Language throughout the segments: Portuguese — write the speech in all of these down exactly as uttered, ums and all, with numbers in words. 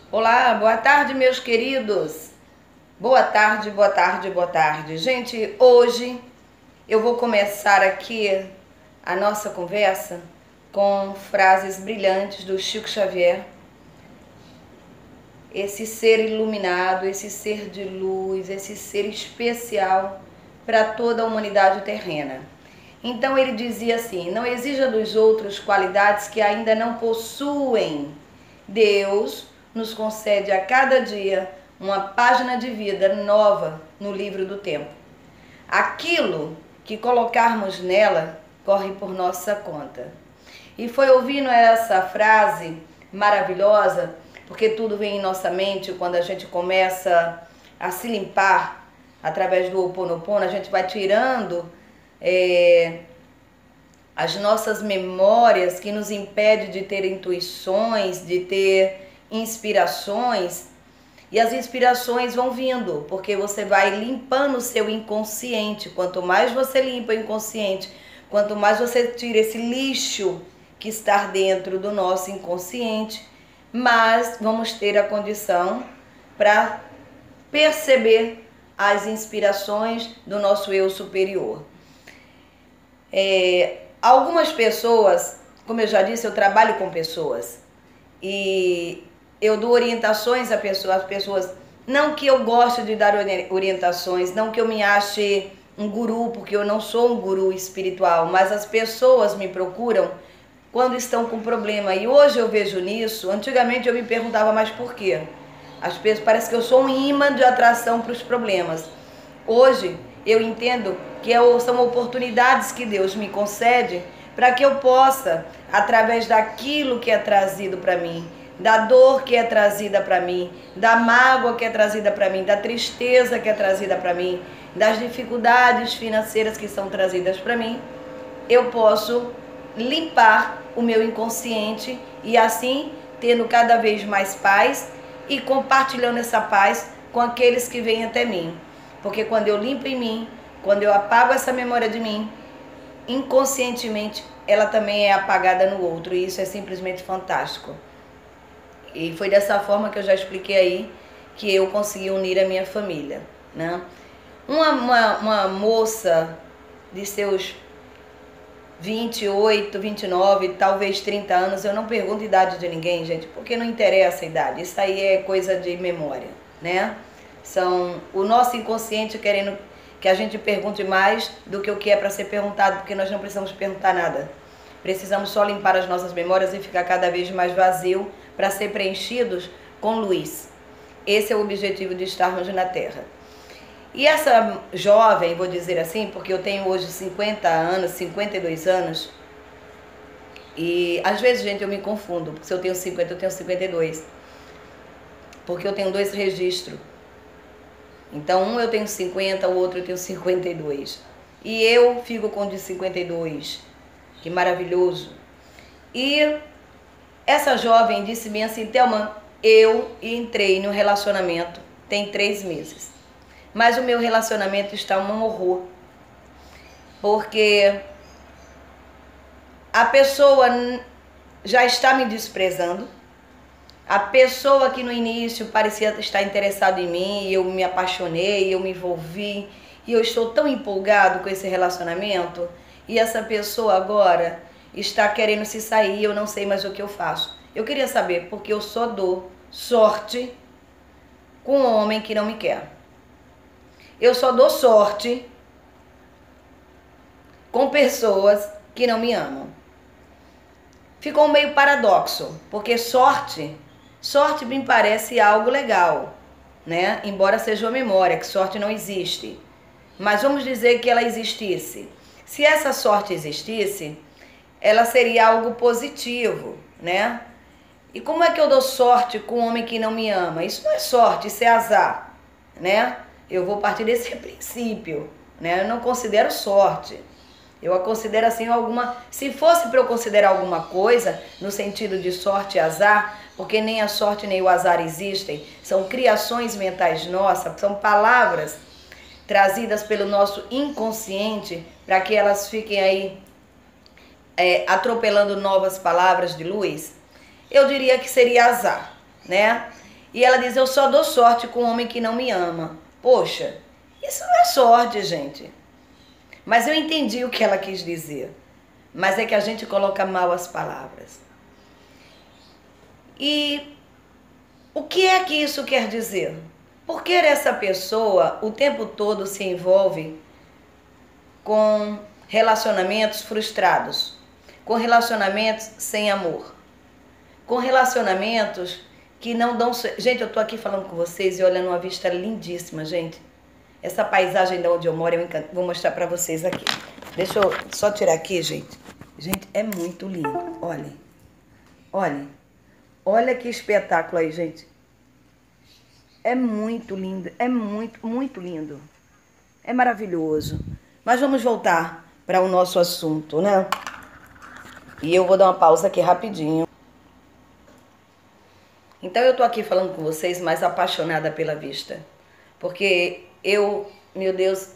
Olá, boa tarde, meus queridos. Boa tarde, boa tarde, boa tarde. Gente, hoje eu vou começar aqui a nossa conversa com frases brilhantes do Chico Xavier. Esse ser iluminado, esse ser de luz, esse ser especial para toda a humanidade terrena. Então ele dizia assim: não exija dos outros qualidades que ainda não possuem. Deus nos concede a cada dia uma página de vida nova no livro do tempo. Aquilo que colocarmos nela corre por nossa conta. E foi ouvindo essa frase maravilhosa, porque tudo vem em nossa mente quando a gente começa a se limpar através do Ho'oponopono, a gente vai tirando é, as nossas memórias que nos impedem de ter intuições, de ter inspirações, e as inspirações vão vindo, porque você vai limpando o seu inconsciente. Quanto mais você limpa o inconsciente, quanto mais você tira esse lixo que está dentro do nosso inconsciente, mais vamos ter a condição para perceber as inspirações do nosso eu superior. É, algumas pessoas, como eu já disse, eu trabalho com pessoas e eu dou orientações a pessoas, às pessoas, não que eu goste de dar orientações, não que eu me ache um guru, porque eu não sou um guru espiritual, mas as pessoas me procuram quando estão com problema. E hoje eu vejo nisso, antigamente eu me perguntava, mas por quê? As pessoas, parece que eu sou um imã de atração para os problemas. Hoje eu entendo que são oportunidades que Deus me concede para que eu possa, através daquilo que é trazido para mim, da dor que é trazida para mim, da mágoa que é trazida para mim, da tristeza que é trazida para mim, das dificuldades financeiras que são trazidas para mim, eu posso limpar o meu inconsciente e assim tendo cada vez mais paz e compartilhando essa paz com aqueles que vêm até mim. Porque quando eu limpo em mim, quando eu apago essa memória de mim, inconscientemente ela também é apagada no outro, e isso é simplesmente fantástico. E foi dessa forma que eu já expliquei aí que eu consegui unir a minha família, né? Uma, uma, uma moça de seus vinte e oito, vinte e nove, talvez trinta anos, eu não pergunto a idade de ninguém, gente, porque não interessa a idade, isso aí é coisa de memória, né? São o nosso inconsciente querendo que a gente pergunte mais do que o que é para ser perguntado, porque nós não precisamos perguntar nada. Precisamos só limpar as nossas memórias e ficar cada vez mais vazio para ser preenchidos com luz. Esse é o objetivo de estarmos na Terra. E essa jovem, vou dizer assim, porque eu tenho hoje cinquenta anos, cinquenta e dois anos, e às vezes, gente, eu me confundo, porque se eu tenho cinquenta, eu tenho cinquenta e dois, porque eu tenho dois registros. Então, um eu tenho cinquenta, o outro eu tenho cinquenta e dois. E eu fico com o de cinquenta e dois. Que maravilhoso. E essa jovem disse-me assim: Thelma, eu entrei no relacionamento tem três meses. Mas o meu relacionamento está um horror. Porque a pessoa já está me desprezando. A pessoa que no início parecia estar interessada em mim, e eu me apaixonei, eu me envolvi, e eu estou tão empolgado com esse relacionamento, e essa pessoa agora está querendo se sair, eu não sei mais o que eu faço. Eu queria saber, porque eu só dou sorte com um homem que não me quer. Eu só dou sorte com pessoas que não me amam. Ficou meio paradoxo, porque sorte, sorte me parece algo legal, né? Embora seja uma memória, que sorte não existe. Mas vamos dizer que ela existisse. Se essa sorte existisse, ela seria algo positivo, né? E como é que eu dou sorte com um homem que não me ama? Isso não é sorte, isso é azar, né? Eu vou partir desse princípio, né? Eu não considero sorte. Eu a considero assim alguma... Se fosse para eu considerar alguma coisa, no sentido de sorte e azar, porque nem a sorte nem o azar existem, são criações mentais nossas, são palavras trazidas pelo nosso inconsciente para que elas fiquem aí é, atropelando novas palavras de luz, eu diria que seria azar, né? E ela diz, eu só dou sorte com um homem que não me ama. Poxa, isso não é sorte, gente. Mas eu entendi o que ela quis dizer. Mas é que a gente coloca mal as palavras. E o que é que isso quer dizer? Porque essa pessoa o tempo todo se envolve com relacionamentos frustrados, com relacionamentos sem amor, com relacionamentos que não dão... Gente, eu tô aqui falando com vocês e olhando uma vista lindíssima, gente. Essa paisagem de onde eu moro, eu encanto. Vou mostrar pra vocês aqui. Deixa eu só tirar aqui, gente. Gente, é muito lindo. Olhem. Olhem. Olha que espetáculo aí, gente. É muito lindo. É muito, muito lindo. É maravilhoso. Mas vamos voltar para o nosso assunto, né? E eu vou dar uma pausa aqui rapidinho. Então eu tô aqui falando com vocês, mais apaixonada pela vista. Porque eu, meu Deus,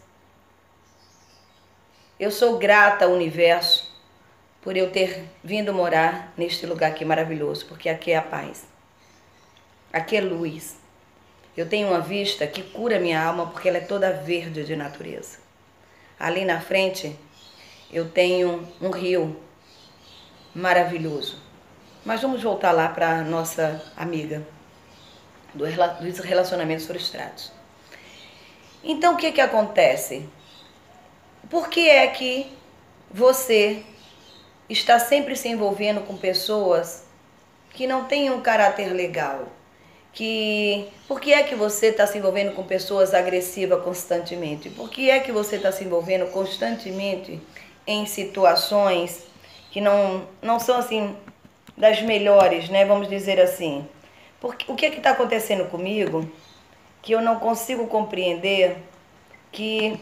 eu sou grata ao universo por eu ter vindo morar neste lugar aqui maravilhoso, porque aqui é a paz. Aqui é luz. Eu tenho uma vista que cura minha alma porque ela é toda verde de natureza. Ali na frente eu tenho um rio maravilhoso. Mas vamos voltar lá para a nossa amiga dos relacionamentos frustrados. Então o que que acontece? Por que é que você está sempre se envolvendo com pessoas que não têm um caráter legal? Que, por que é que você está se envolvendo com pessoas agressivas constantemente? Por que é que você está se envolvendo constantemente em situações que não, não são assim das melhores, né? Vamos dizer assim. Porque, o que é que está acontecendo comigo que eu não consigo compreender que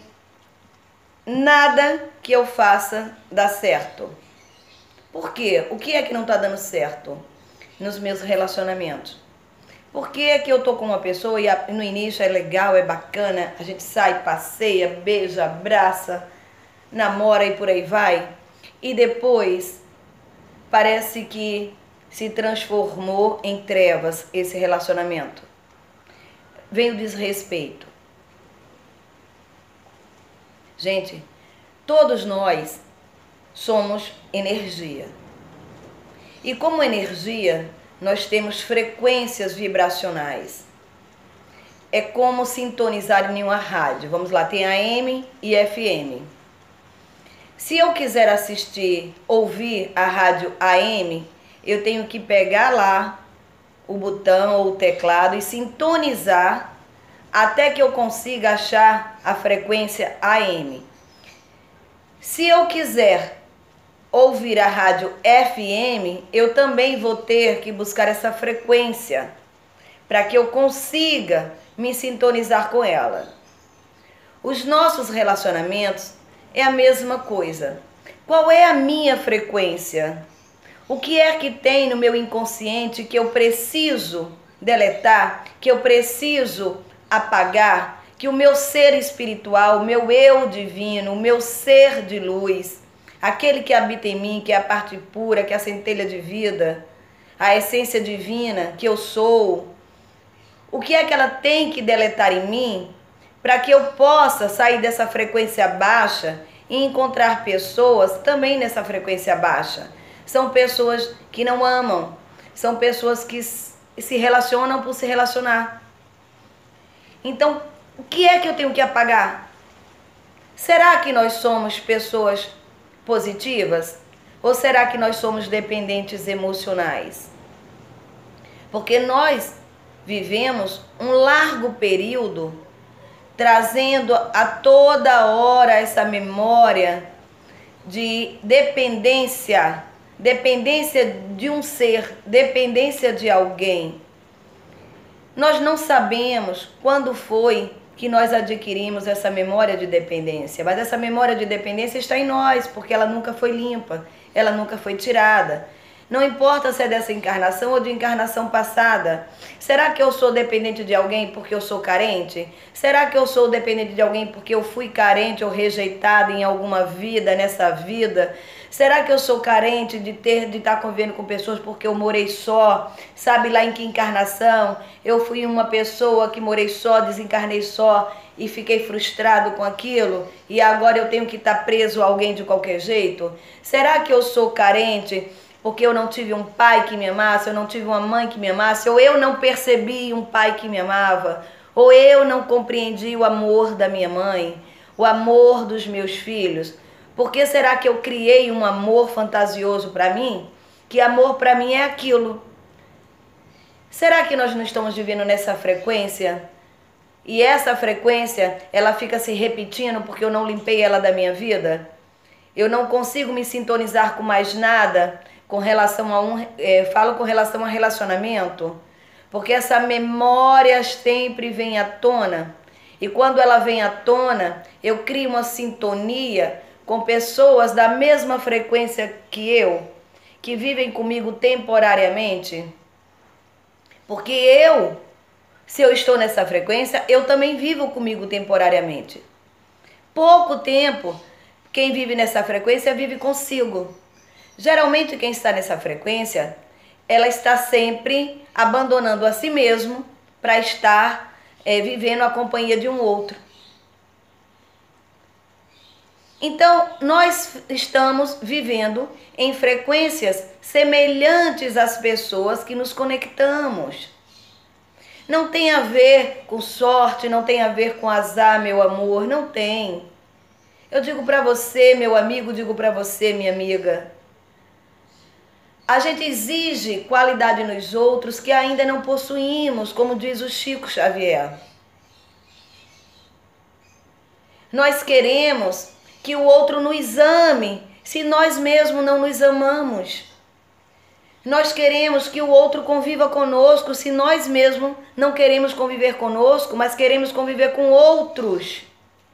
nada que eu faça dá certo? Por quê? O que é que não está dando certo nos meus relacionamentos? Por que é que eu tô com uma pessoa e no início é legal, é bacana, a gente sai, passeia, beija, abraça, namora e por aí vai, e depois parece que se transformou em trevas esse relacionamento? Vem o desrespeito. Gente, todos nós somos energia. E como energia, nós temos frequências vibracionais. É como sintonizar em uma rádio. Vamos lá, tem A M e F M. Se eu quiser assistir, ouvir a rádio A M, eu tenho que pegar lá o botão ou o teclado e sintonizar até que eu consiga achar a frequência A M. Se eu quiser ouvir a rádio F M, eu também vou ter que buscar essa frequência para que eu consiga me sintonizar com ela. Os nossos relacionamentos é a mesma coisa. Qual é a minha frequência? O que é que tem no meu inconsciente que eu preciso deletar, que eu preciso apagar, que o meu ser espiritual, o meu eu divino, o meu ser de luz, aquele que habita em mim, que é a parte pura, que é a centelha de vida, a essência divina que eu sou, o que é que ela tem que deletar em mim para que eu possa sair dessa frequência baixa e encontrar pessoas também nessa frequência baixa? São pessoas que não amam, são pessoas que se relacionam por se relacionar. Então, o que é que eu tenho que apagar? Será que nós somos pessoas positivas? Ou será que nós somos dependentes emocionais? Porque nós vivemos um largo período trazendo a toda hora essa memória de dependência, dependência de um ser, dependência de alguém. Nós não sabemos quando foi que nós adquirimos essa memória de dependência, mas essa memória de dependência está em nós, porque ela nunca foi limpa, ela nunca foi tirada. Não importa se é dessa encarnação ou de encarnação passada. Será que eu sou dependente de alguém porque eu sou carente? Será que eu sou dependente de alguém porque eu fui carente ou rejeitada em alguma vida, nessa vida? Será que eu sou carente de ter de estar convivendo com pessoas porque eu morei só? Sabe lá em que encarnação? Eu fui uma pessoa que morei só, desencarnei só e fiquei frustrado com aquilo e agora eu tenho que estar preso a alguém de qualquer jeito? Será que eu sou carente porque eu não tive um pai que me amasse, eu não tive uma mãe que me amasse, ou eu não percebi um pai que me amava, ou eu não compreendi o amor da minha mãe, o amor dos meus filhos? Por que será que eu criei um amor fantasioso para mim? Que amor para mim é aquilo. Será que nós não estamos vivendo nessa frequência? E essa frequência, ela fica se repetindo porque eu não limpei ela da minha vida? Eu não consigo me sintonizar com mais nada com relação a um... É, falo com relação a relacionamento, porque essa memória sempre vem à tona. E quando ela vem à tona, eu crio uma sintonia com pessoas da mesma frequência que eu, que vivem comigo temporariamente. Porque eu, se eu estou nessa frequência, eu também vivo comigo temporariamente. Pouco tempo, quem vive nessa frequência vive consigo. Geralmente quem está nessa frequência, ela está sempre abandonando a si mesmo para estar é, vivendo a companhia de um outro. Então, nós estamos vivendo em frequências semelhantes às pessoas que nos conectamos. Não tem a ver com sorte, não tem a ver com azar, meu amor, não tem. Eu digo para você, meu amigo, digo para você, minha amiga, a gente exige qualidade nos outros que ainda não possuímos, como diz o Chico Xavier. Nós queremos que o outro nos ame, se nós mesmos não nos amamos. Nós queremos que o outro conviva conosco, se nós mesmos não queremos conviver conosco, mas queremos conviver com outros.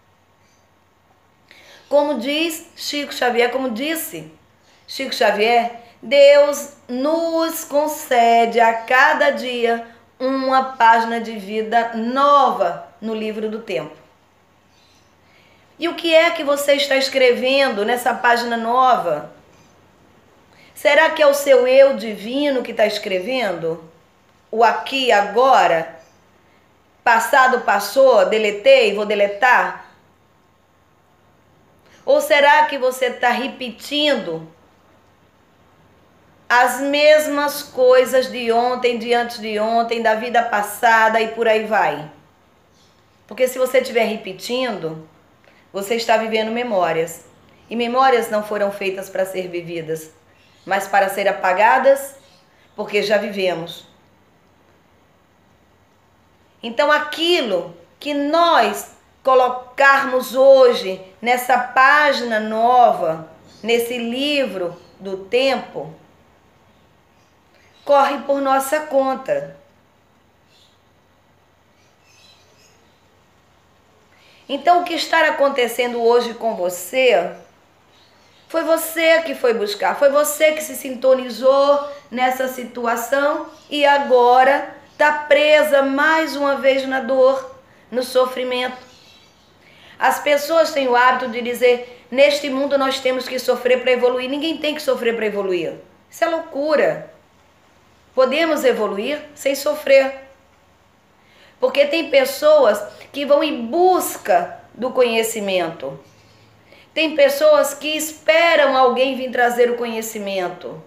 Como diz Chico Xavier, como disse Chico Xavier, Deus nos concede a cada dia uma página de vida nova no livro do tempo. E o que é que você está escrevendo nessa página nova? Será que é o seu eu divino que está escrevendo? O aqui e agora? Passado passou, deletei, vou deletar? Ou será que você está repetindo as mesmas coisas de ontem, de antes de ontem, da vida passada e por aí vai? Porque se você estiver repetindo, você está vivendo memórias. E memórias não foram feitas para ser vividas, mas para ser apagadas, porque já vivemos. Então aquilo que nós colocarmos hoje nessa página nova, nesse livro do tempo, corre por nossa conta. Então o que está acontecendo hoje com você, foi você que foi buscar, foi você que se sintonizou nessa situação e agora está presa mais uma vez na dor, no sofrimento. As pessoas têm o hábito de dizer, neste mundo nós temos que sofrer para evoluir. Ninguém tem que sofrer para evoluir. Isso é loucura. Podemos evoluir sem sofrer. Porque tem pessoas que vão em busca do conhecimento. Tem pessoas que esperam alguém vir trazer o conhecimento.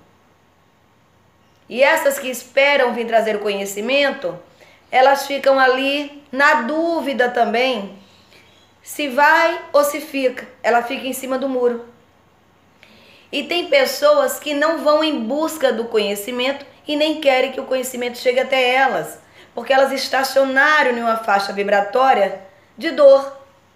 E essas que esperam vir trazer o conhecimento, elas ficam ali na dúvida também, se vai ou se fica. Ela fica em cima do muro. E tem pessoas que não vão em busca do conhecimento e nem querem que o conhecimento chegue até elas, porque elas estacionaram em uma faixa vibratória de dor.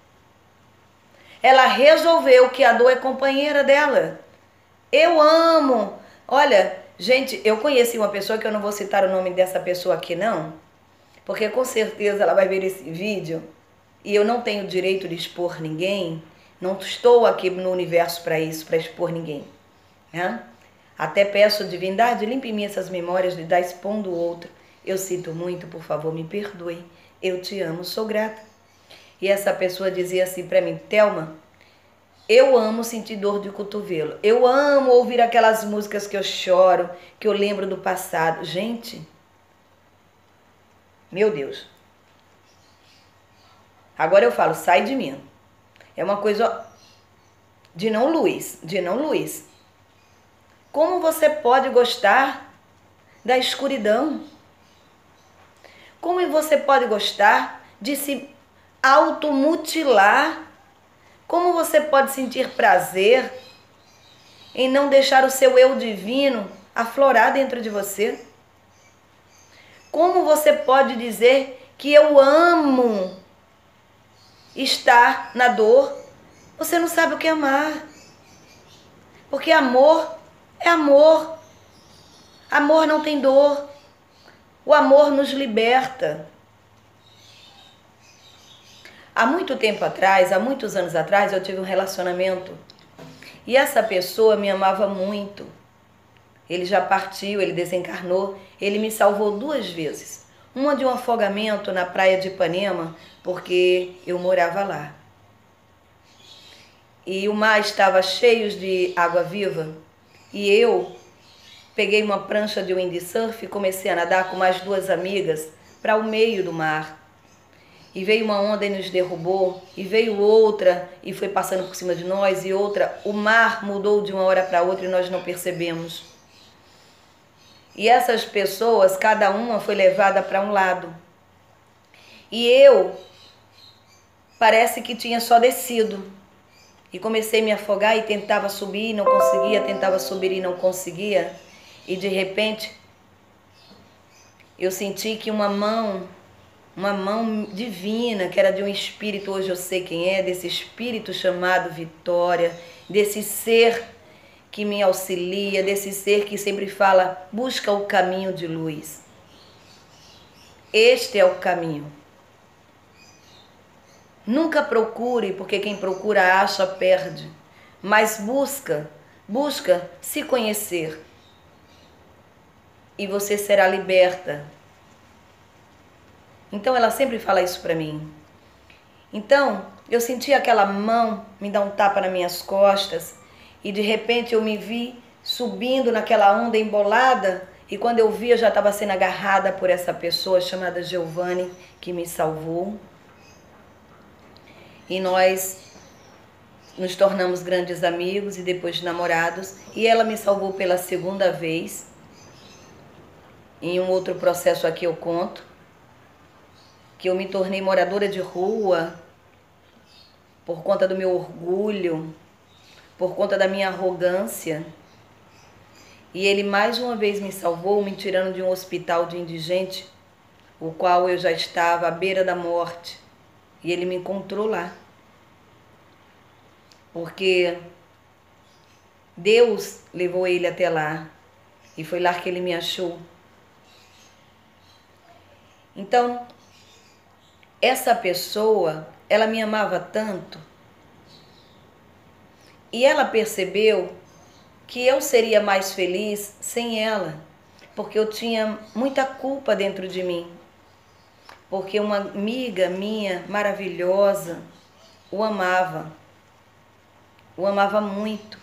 Ela resolveu que a dor é companheira dela. Eu amo. Olha, gente, eu conheci uma pessoa que eu não vou citar o nome dessa pessoa aqui não, porque com certeza ela vai ver esse vídeo e eu não tenho direito de expor ninguém, não estou aqui no universo para isso, para expor ninguém, né? Até peço, divindade, limpe em mim essas memórias de dar expondo o outro. Eu sinto muito, por favor, me perdoe. Eu te amo, sou grata. E essa pessoa dizia assim para mim, Thelma, eu amo sentir dor de cotovelo. Eu amo ouvir aquelas músicas que eu choro, que eu lembro do passado. Gente, meu Deus. Agora eu falo, sai de mim. É uma coisa de não luz, de não luz. Como você pode gostar da escuridão? Como você pode gostar de se automutilar? Como você pode sentir prazer em não deixar o seu eu divino aflorar dentro de você? Como você pode dizer que eu amo estar na dor? Você não sabe o que é amar. Porque amor é amor. Amor não tem dor. O amor nos liberta. Há muito tempo atrás, há muitos anos atrás, eu tive um relacionamento. E essa pessoa me amava muito. Ele já partiu, ele desencarnou. Ele me salvou duas vezes. Uma de um afogamento na praia de Ipanema, porque eu morava lá. E o mar estava cheio de água viva. E eu peguei uma prancha de windsurf e comecei a nadar com mais duas amigas para o meio do mar. E veio uma onda e nos derrubou, e veio outra e foi passando por cima de nós, e outra. O mar mudou de uma hora para outra e nós não percebemos. E essas pessoas, cada uma foi levada para um lado. E eu, parece que tinha só descido. E comecei a me afogar e tentava subir e não conseguia, tentava subir e não conseguia. E de repente, eu senti que uma mão... Uma mão divina, que era de um espírito, hoje eu sei quem é, desse espírito chamado Vitória, desse ser que me auxilia, desse ser que sempre fala, busca o caminho de luz. Este é o caminho. Nunca procure, porque quem procura acha, perde. Mas busca, busca se conhecer. E você será liberta. Então ela sempre fala isso para mim. Então eu senti aquela mão me dar um tapa nas minhas costas e de repente eu me vi subindo naquela onda embolada e quando eu vi eu já estava sendo agarrada por essa pessoa chamada Giovanni que me salvou. E nós nos tornamos grandes amigos e depois namorados e ela me salvou pela segunda vez. Em um outro processo aqui eu conto. Que eu me tornei moradora de rua por conta do meu orgulho, por conta da minha arrogância. E ele mais uma vez me salvou, me tirando de um hospital de indigente, o qual eu já estava à beira da morte. E ele me encontrou lá. Porque Deus levou ele até lá. E foi lá que ele me achou. Então, essa pessoa, ela me amava tanto e ela percebeu que eu seria mais feliz sem ela, porque eu tinha muita culpa dentro de mim, porque uma amiga minha maravilhosa o amava, o amava muito.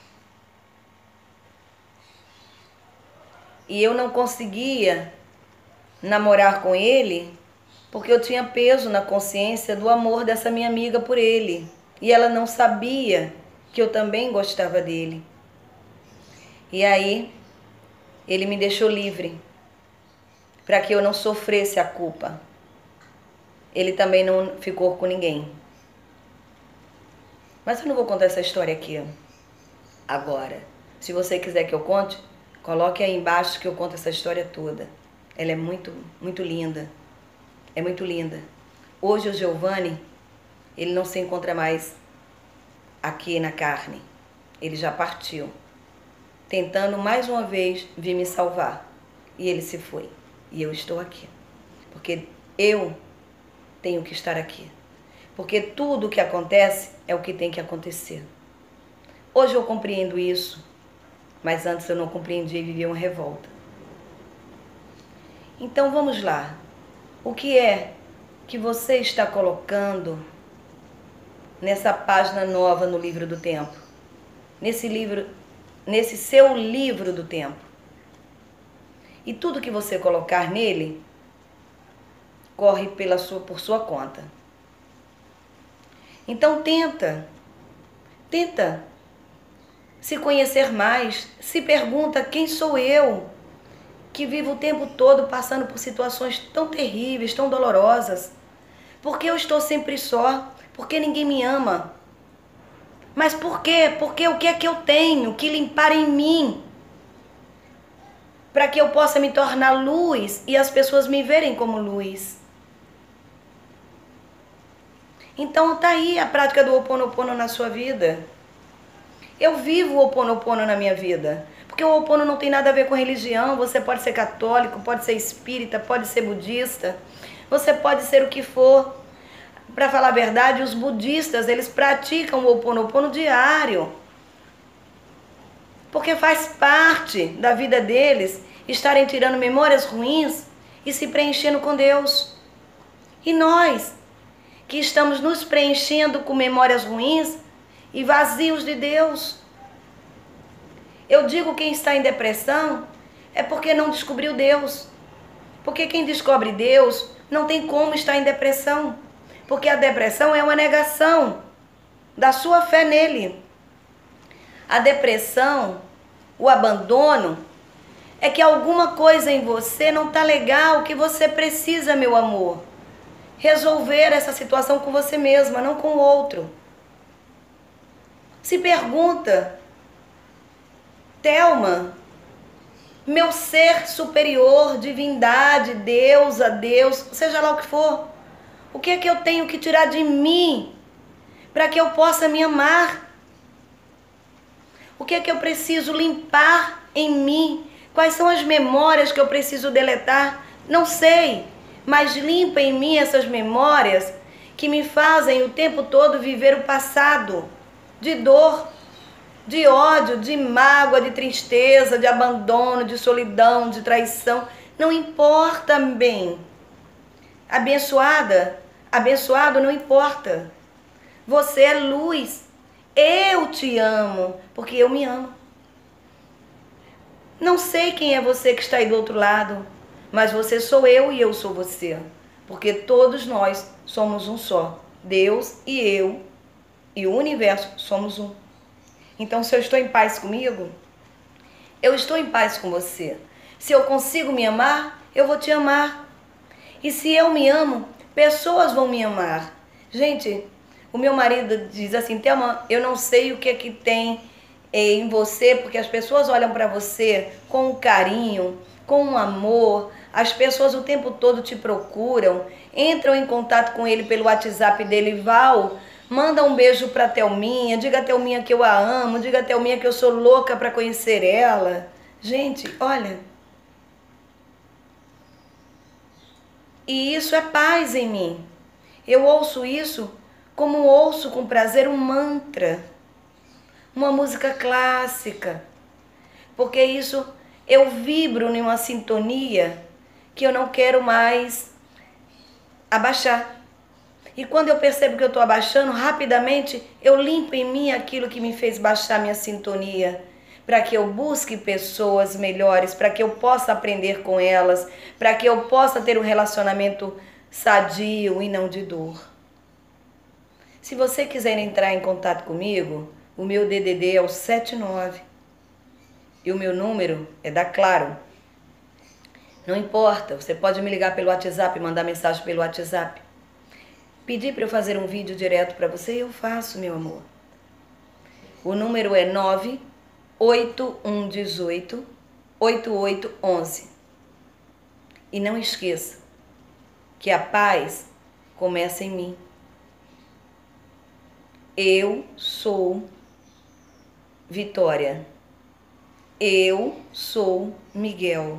E eu não conseguia namorar com ele porque eu tinha peso na consciência do amor dessa minha amiga por ele. E ela não sabia que eu também gostava dele. E aí, ele me deixou livre, para que eu não sofresse a culpa. Ele também não ficou com ninguém. Mas eu não vou contar essa história aqui agora. Se você quiser que eu conte, coloque aí embaixo que eu conto essa história toda. Ela é muito, muito linda. É muito linda. Hoje o Giovanni, ele não se encontra mais aqui na carne. Ele já partiu. Tentando mais uma vez vir me salvar. E ele se foi. E eu estou aqui. Porque eu tenho que estar aqui. Porque tudo o que acontece é o que tem que acontecer. Hoje eu compreendo isso. mas antes eu não compreendia e vivia uma revolta. Então vamos lá. O que é que você está colocando nessa página nova no livro do tempo? Nesse livro, nesse seu livro do tempo. E tudo que você colocar nele corre pela sua, por sua conta. Então tenta, tenta se conhecer mais, se pergunta quem sou eu, que vivo o tempo todo passando por situações tão terríveis, tão dolorosas. Por que eu estou sempre só? Por que ninguém me ama? Mas por quê? Porque o que é que eu tenho que limpar em mim? Para que eu possa me tornar luz e as pessoas me verem como luz. Então tá aí a prática do Ho Oponopono na sua vida. Eu vivo o Ho Oponopono na minha vida. Porque o Ho Oponopono não tem nada a ver com religião. Você pode ser católico, pode ser espírita, pode ser budista. Você pode ser o que for. Para falar a verdade, os budistas, eles praticam o Ho Oponopono diário. Porque faz parte da vida deles estarem tirando memórias ruins e se preenchendo com Deus. E nós, que estamos nos preenchendo com memórias ruins e vazios de Deus. Eu digo quem está em depressão é porque não descobriu Deus. Porque quem descobre Deus não tem como estar em depressão. Porque a depressão é uma negação da sua fé nele. A depressão, o abandono, é que alguma coisa em você não está legal, que você precisa, meu amor, resolver essa situação com você mesma, não com o outro. Se pergunta, Thelma, meu ser superior, divindade, deusa, Deus, seja lá o que for, o que é que eu tenho que tirar de mim para que eu possa me amar? O que é que eu preciso limpar em mim? Quais são as memórias que eu preciso deletar? Não sei, mas limpa em mim essas memórias que me fazem o tempo todo viver o passado de dor, de ódio, de mágoa, de tristeza, de abandono, de solidão, de traição. Não importa, bem. Abençoada, abençoado, não importa. Você é luz. Eu te amo, porque eu me amo. Não sei quem é você que está aí do outro lado, mas você sou eu e eu sou você. Porque todos nós somos um só. Deus e eu e o universo somos um. Então, se eu estou em paz comigo, eu estou em paz com você. Se eu consigo me amar, eu vou te amar. E se eu me amo, pessoas vão me amar. Gente, o meu marido diz assim, Thelma, eu não sei o que é que tem em você, porque as pessoas olham para você com um carinho, com um amor. As pessoas o tempo todo te procuram, entram em contato com ele pelo WhatsApp dele, Val, manda um beijo pra Thelminha, diga a Thelminha que eu a amo, diga a Thelminha que eu sou louca pra conhecer ela. Gente, olha. E isso é paz em mim. Eu ouço isso como ouço com prazer um mantra, uma música clássica. Porque isso, eu vibro em uma sintonia que eu não quero mais abaixar. E quando eu percebo que eu estou abaixando, rapidamente eu limpo em mim aquilo que me fez baixar minha sintonia, para que eu busque pessoas melhores, para que eu possa aprender com elas, para que eu possa ter um relacionamento sadio e não de dor. Se você quiser entrar em contato comigo, o meu D D D é o sete nove e o meu número é da Claro. Não importa, você pode me ligar pelo WhatsApp, mandar mensagem pelo WhatsApp. Pedir para eu fazer um vídeo direto para você, eu faço, meu amor. O número é nove oito um um oito oito oito um um. E não esqueça que a paz começa em mim. Eu sou Vitória. Eu sou Miguel.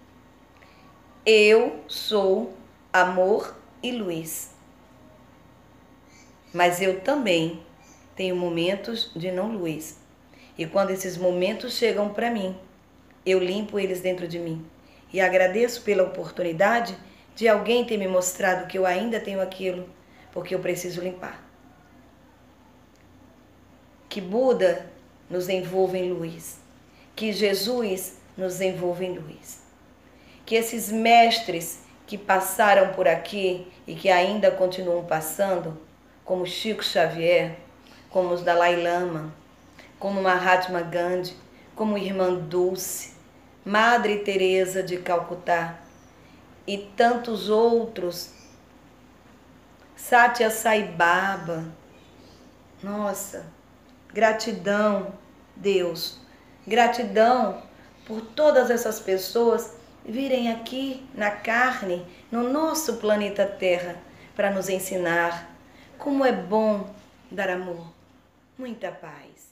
Eu sou amor e luz. Mas eu também tenho momentos de não luz. E quando esses momentos chegam para mim, eu limpo eles dentro de mim. E agradeço pela oportunidade de alguém ter me mostrado que eu ainda tenho aquilo, porque eu preciso limpar. Que Buda nos envolva em luz. Que Jesus nos envolva em luz. Que esses mestres que passaram por aqui e que ainda continuam passando, como Chico Xavier, como os Dalai Lama, como Mahatma Gandhi, como Irmã Dulce, Madre Teresa de Calcutá e tantos outros, Satya Sai Baba. Nossa, gratidão, Deus, gratidão por todas essas pessoas virem aqui na carne, no nosso planeta Terra, para nos ensinar como é bom dar amor. Muita paz.